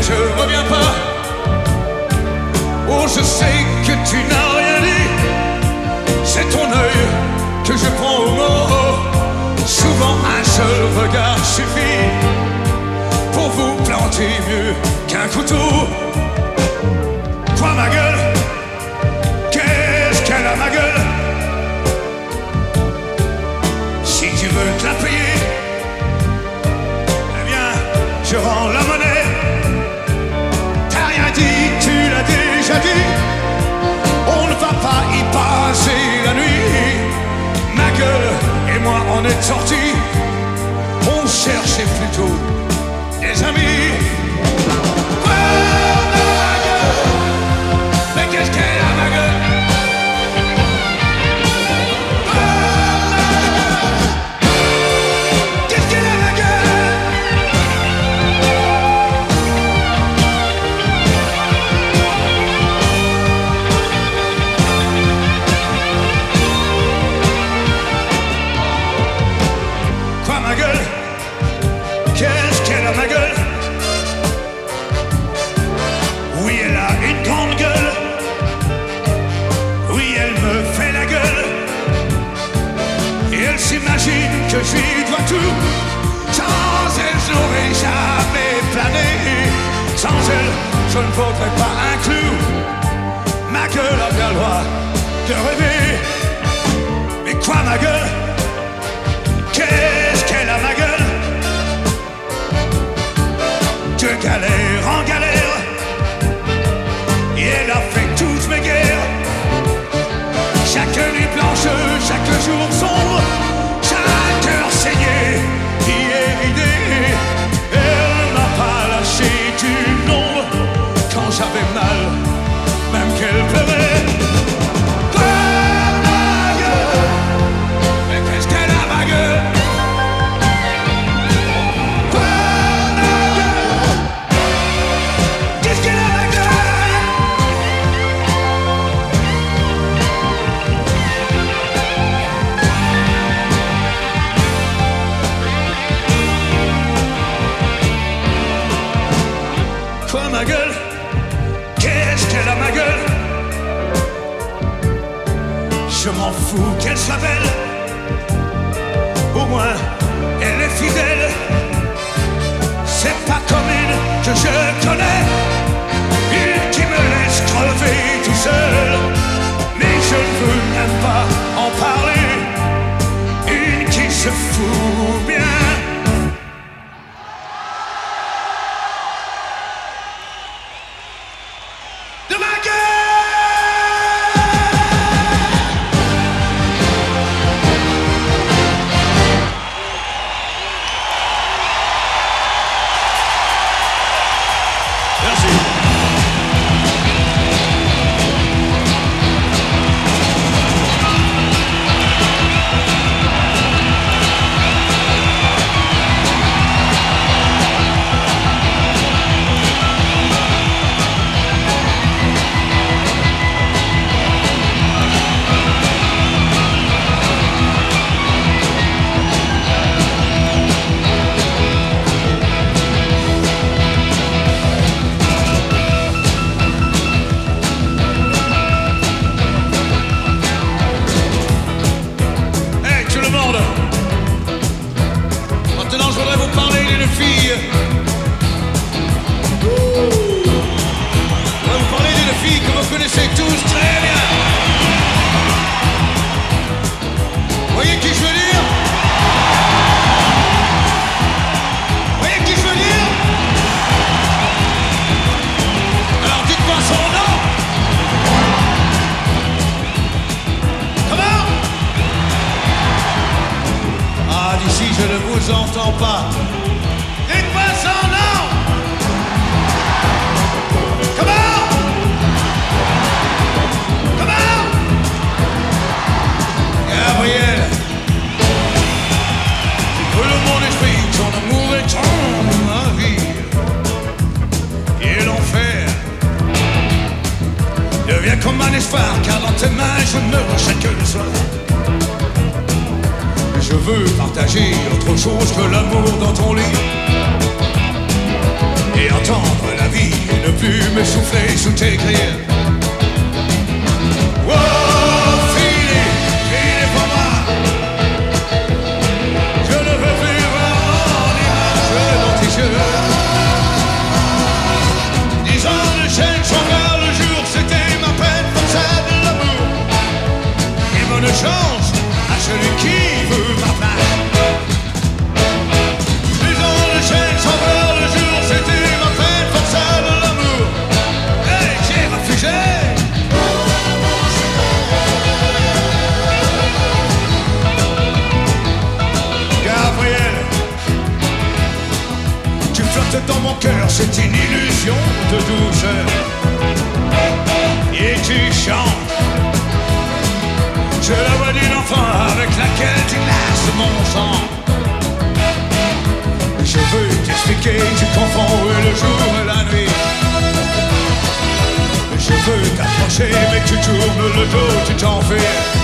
je reviens pas. Oh, je sais que tu n'as rien dit. C'est ton œil que je prends au mot. Souvent un seul regard suffit pour vous planter mieux qu'un couteau. Quoi ma gueule? Qu'est-ce qu'elle a ma gueule? Si tu veux te la payer, eh bien je rends la monnaie. T'as rien dit, tu l'as déjà dit. On ne va pas y passer la nuit. Ma gueule et moi on est sortis. On cherchait plutôt des amis. Mais qu'est-ce qu'elle a ma gueule? Qu'est-ce qu'elle a ma gueule? Quoi ma gueule? Qu'est-ce qu'elle a ma gueule? Oui, elle a une grande gueule. Oui, elle me fait la gueule. Et elle s'imagine que je lui dois tout. Sans elle, je n'aurais jamais plané. Sans elle, je ne vaudrais pas un clou. Ma gueule a bien le droit de rêver. Mais quoi ma gueule? Qu'est-ce qu'elle a ma gueule? De galère en galère, et elle a fait toutes mes guerres. Chaque nuit blanche, chaque jour sombre, chaque heure saignée, irridée. Elle n'a pas lâché du nombre quand j'avais mal, même qu'elle pleurait. Ma gueule, mais qu'est-ce qu'elle a ma gueule? Ma gueule, qu'est-ce qu'elle a ma gueule? Je m'en fous qu'elle soit belle, au moins elle est fidèle. C'est pas comme une que je connais, une qui me laisse crever tout seul. Mais je ne veux même pas en parler, une qui se fout bien. Maintenant, je voudrais vous parler d'une fille. Je voudrais vous parler d'une fille que vous connaissez tous très bien. Vous voyez qui je veux dire? Vous voyez qui je veux dire? Alors dites-moi son nom. Comment? Ah, d'ici je ne vous entends pas. Dites-moi son nom. Comment? Comment? Gabriel. Tout le monde explique ton amour et ton vie. Et l'enfer devient comme un espoir, car dans tes mains je meurs chaque soir. Je veux partager autre chose que l'amour dans ton lit. et entendre la vie ne plus me souffler sous tes griffes. Oh, filez pour moi. Je ne veux plus voir l'image dans tes yeux. 10 ans de chaîne sans voir le jour, c'était ma peine pour ça de l'amour. Et bonne chance à celui qui veut ma place. 10 ans de chaîne sans voir le jour, c'était ma peine pour ça de l'amour. Et j'ai refusé. Gabriel, tu flottes dans mon cœur, c'est une illusion de douceur. Et tu chantes, je la voix d'une enfant avec laquelle tu glaces mon sang. Je veux t'expliquer, tu confonds le jour et la nuit. Je veux t'approcher mais tu tournes le dos, tu t'en fais.